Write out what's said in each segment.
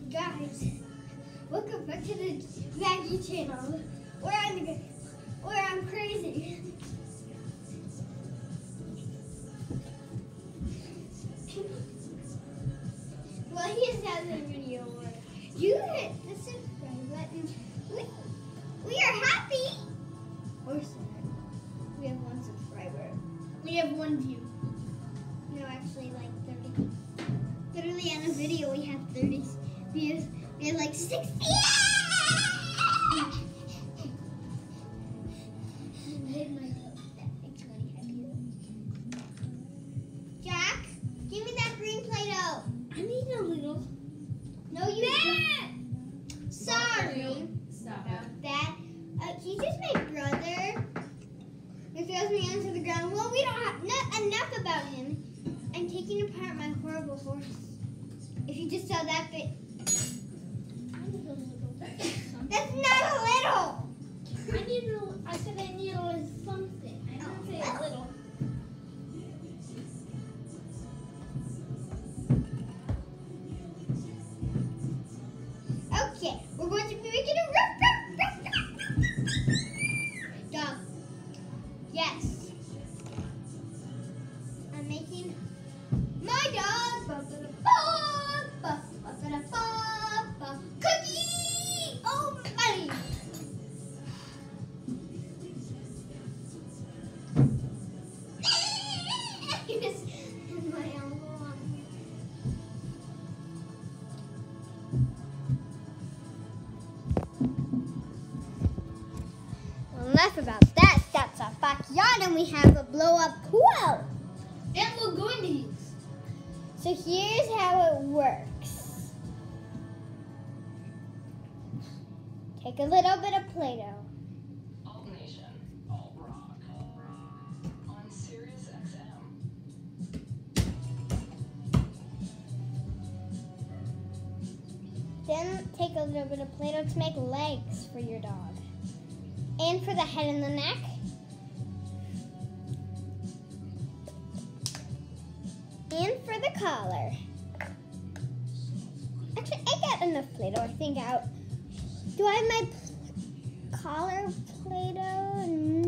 Guys, welcome back to the Maggie channel, where I'm crazy. Well, here's another video where you hit the subscribe button. We are happy. Or sad. We have 1 subscriber. We have 1 view. No, actually, like 30. Literally, on a video, we have 30 views. We have like 60. Jack, give me that green Play-Doh. I need a little. No, you don't. Sorry. Stop That. He's just my brother. He throws me onto the ground. Well, we don't have enough about him. I'm taking apart my horrible horse. If you just saw that bit. That's not a little. I said I need a little something. I didn't say a little. Okay, we're going to be making a dog. Yes. I'm making my dog. Cookie! Oh my! My elbow on here. Well, enough about that. That's our backyard, and we have a blow-up pool. And we're going to use. So here's how it works. Take a little bit of Play-Doh. Alt Nation, Alt Rock, on Sirius XM. Then take a little bit of Play-Doh to make legs for your dog. And for the head and the neck. And for the collar. Actually, I got enough Play-Doh, I think, out. Do I have my collar Play-Doh?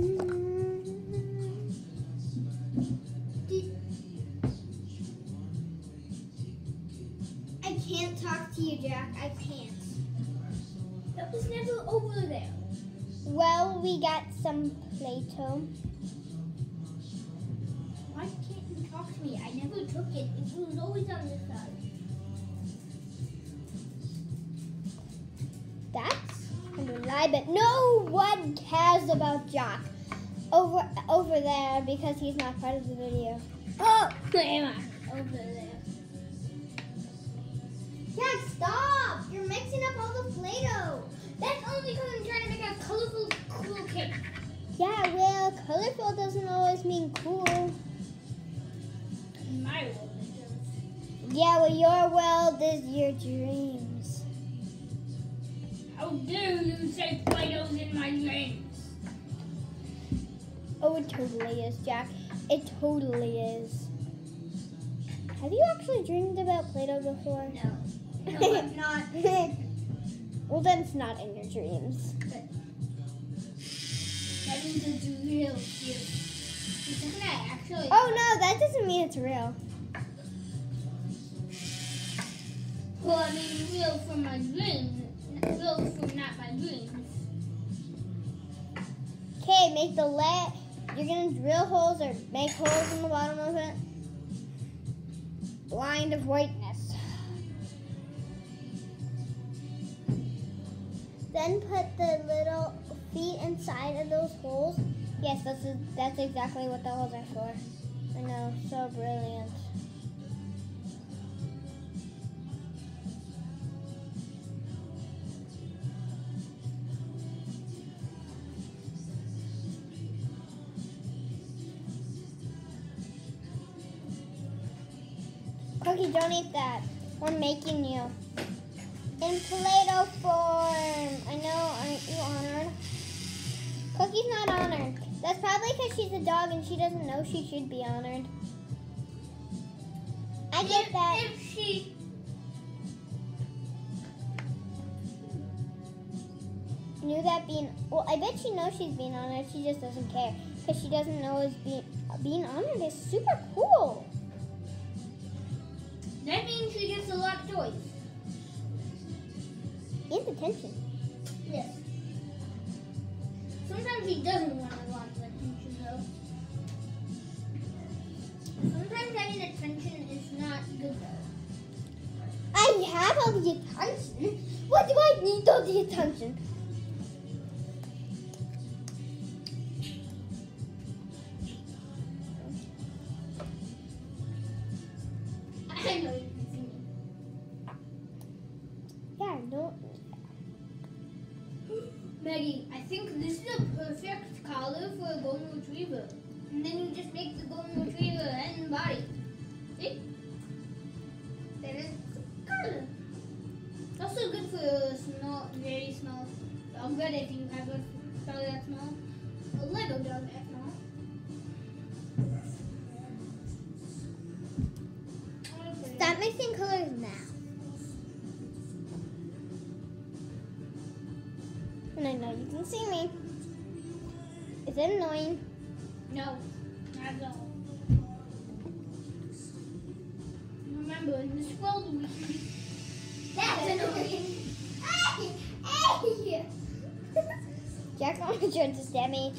I can't talk to you, Jack. I can't. That was never over there. Well, we got some Play-Doh. Why can't you talk to me? I never took it. It was always on this side. That's kind of a lie, but no one cares about Jack over there because he's not part of the video. Oh, there over there. Jack, stop! You're mixing up all the Play-Doh. That's only because I'm trying to make a colorful, cool cake. Yeah, well, colorful doesn't always mean cool. In my world, it does. Yeah, well, your world is your dreams. How dare you say Play-Doh's in my dreams? Oh, it totally is, Jack. It totally is. Have you actually dreamed about Play-Doh before? No. No, I'm not. Well, then it's not in your dreams. That means it's real cute. Doesn't that actually? Oh, no, that doesn't mean it's real. Well, I mean real from my dreams. Real from not my dreams. Okay, make the leg. You're gonna drill holes or make holes in the bottom of it. Blind of whiteness. Then put the little feet inside of those holes. Yes, that's exactly what the holes are for. I know, so brilliant. Cookie, don't eat that. We're making you. In Play-Doh form. I know, aren't you honored? Cookie's not honored. That's probably because she's a dog and she doesn't know she should be honored. I get that. If she knew that being, well, I bet she knows she's being honored. She just doesn't care because she doesn't know it's being honored is super cool. That means she gets a lot of toys. And attention. Yes. Sometimes he doesn't want a lot of attention, though. Sometimes having attention is not good, though. I have all the attention. What do I need all the attention? I know you can see me. Yeah, no. Maggie, I think this is a perfect collar for a golden retriever. And then you just make the golden retriever head and body. See? Then it's collar. Also good for a small, very small dog bed if you have a dog that small. A Lego dog that small. Stop mixing colors now. And I know you can see me. Is it annoying? No, not at all. Remember, in this world we can... That's annoying. Hey! Jack almost tried to stab me.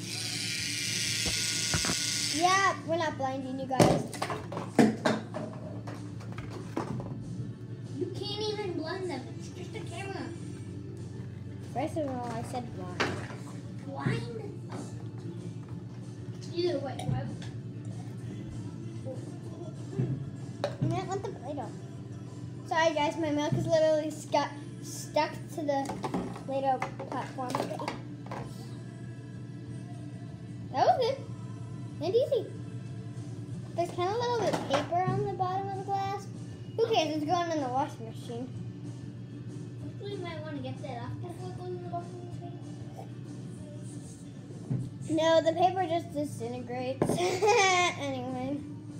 Yeah, we're not blinding you guys. You can't even blend them. It's just a camera. First of all, I said blind. Blind? Either way, right? I didn't want the Play-Doh. Sorry guys, my milk is literally stuck to the Play-Doh platform. That was good. And easy. There's kind of a little bit of paper on the bottom of the glass. Who cares? It's going in the washing machine. We might want to get that off before it goes in the washing machine. No, the paper just disintegrates. Anyway.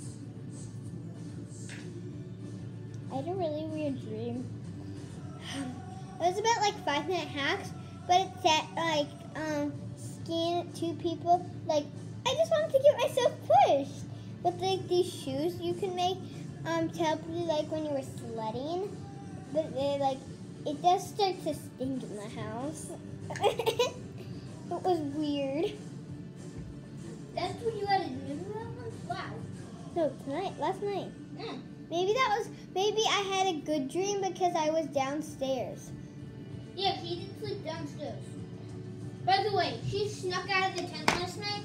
I had a really weird dream. It was about like 5-minute hacks, but it said like scan 2 people. Like I just wanted to get myself pushed with like these shoes you can make to help you like when you were sledding. But they like it does start to stink in the house. It was weird. That's what you had a dream about? Wow. No, last night. Mm. Maybe I had a good dream because I was downstairs. Yeah, he did sleep downstairs. By the way, she snuck out of the tent last night.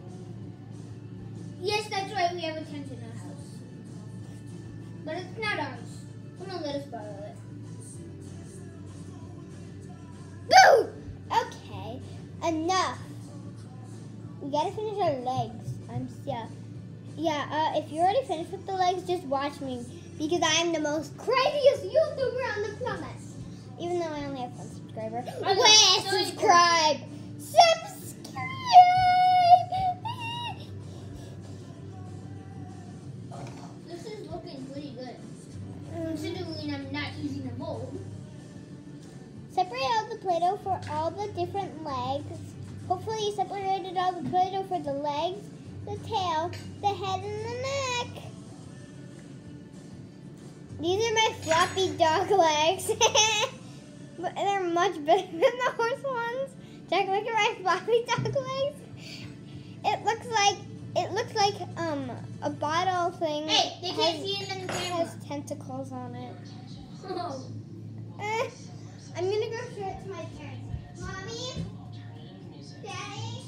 Yes, that's right, we have a tent in our house. But it's not ours. Come on, let us borrow it. Boo! Okay, enough. We gotta finish our legs. If you're already finished with the legs, just watch me because I am the most craziest YouTuber on the planet. Even though I only have 1 subscriber. Wait, subscribe! Subscribe! This is looking pretty good. Considering I'm not using a mold. Separate out the Play-Doh for all the different legs. Hopefully you separated all the Play-Doh for the legs, the tail, the head, and the neck. These are my floppy dog legs. But they're much better than the horse ones. Jack, look at my floppy dog legs. It looks like a bottle thing. Hey, they can't see it in the camera. Has tentacles on it. Oh. I'm gonna go show it to my parents. Mommy? Daddy?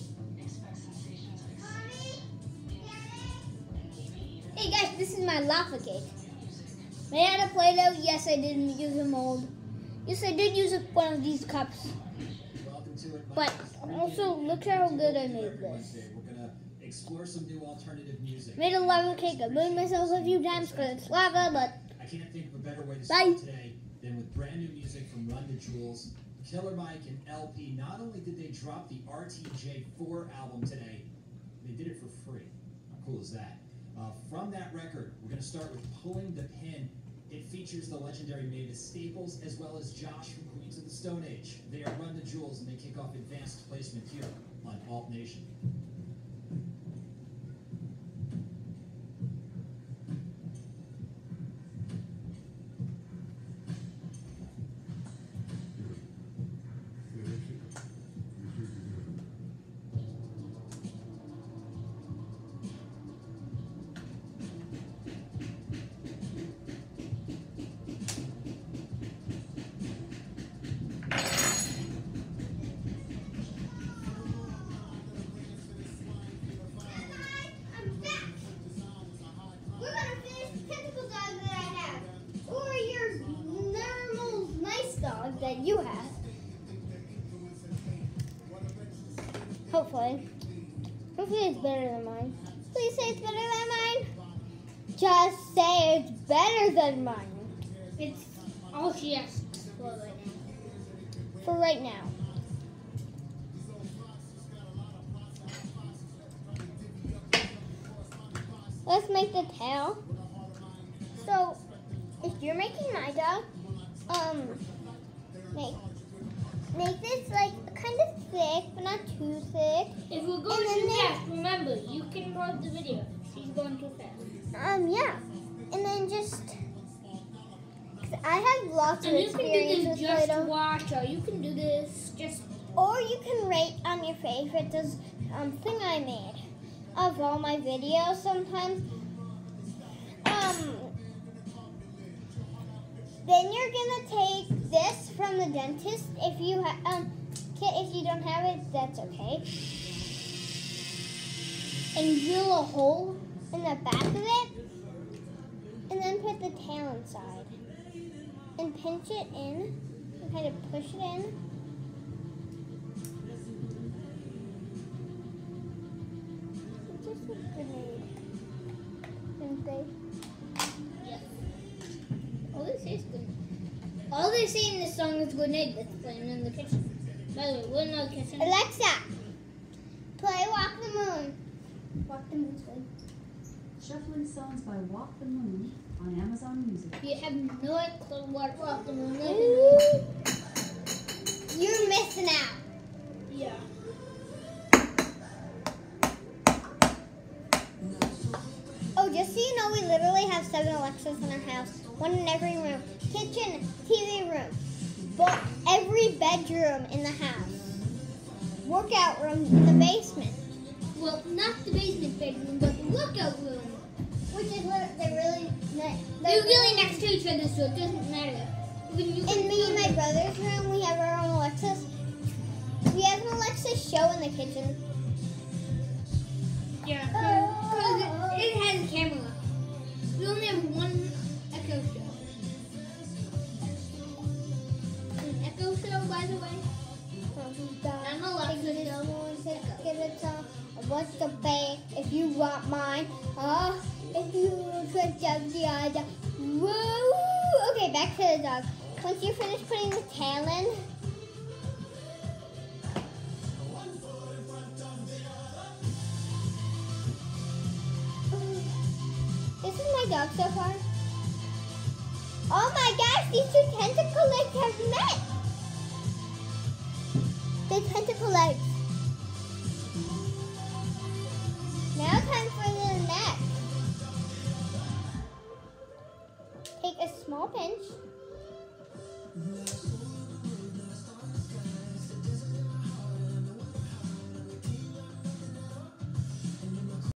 Mommy? Daddy? Hey guys, this is my lava cake. Made out of Play-Doh. Yes, I didn't use a mold. Yes, I did use one of these cups. But also, look how good I made this. We're gonna explore some new alternative music. Made a lava cake. I burned myself a few times because it's lava, but I can't think of a better way to Bye. start today than with brand new music from Run the Jewels, Killer Mike, and LP. Not only did they drop the RTJ4 album today, they did it for free. How cool is that? From that record, we're gonna start with Pulling the Pin. It features the legendary Mavis Staples as well as Josh from Queens of the Stone Age. They are Run the Jewels and they kick off advanced placement here on Alt Nation. That you have. Hopefully it's better than mine. Please say it's better than mine. Just say it's better than mine. It's all she asks for right now. For right now. Let's make the tail. So, if you're making my dog, make this like kind of thick, but not too thick. If we're going too fast, remember, you can pause the video. She's going too fast. Yeah. And then just, I have lots of experience you can do with this just Play-Doh. watch, or you can do this just. Or you can rate on your favorite this thing I made of all my videos sometimes. Then you're gonna take this from the dentist. If you if you don't have it, that's okay. And drill a hole in the back of it, and then put the tail inside, and pinch it in, and kind of push it in. It's just a grenade, didn't they? All they say in this song is grenade that's playing in the kitchen. By the way, we're in the kitchen. Alexa, play Walk the Moon. Walk the Moon's good. Shuffling songs by Walk the Moon on Amazon Music. You have no clue what Walk the Moon is. You're missing out. Yeah. Oh, just so you know, we literally have 7 Alexas in our house. 1 in every room. Kitchen, TV room. But every bedroom in the house. Workout room in the basement. Well, not the basement bedroom, but the workout room. Which is what they're really... They're really next to each other, so it doesn't matter. In me and my brother's room, we have our own Alexas. We have an Alexa show in the kitchen. Yeah, because it has a camera. We only have one Echo Show. An Echo Show, by the way. I'm Alexa Show. What's the pay if you want mine? If you could jump the other. Woo! Okay, back to the dog. Once you finish putting the tail in, this is my dog so far. Oh my gosh, these 2 tentacle legs have met. The tentacle legs.